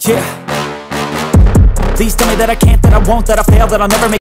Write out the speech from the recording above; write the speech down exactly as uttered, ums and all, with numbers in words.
Yeah. Please tell me that I can't, that I won't, that I fail, that I'll never make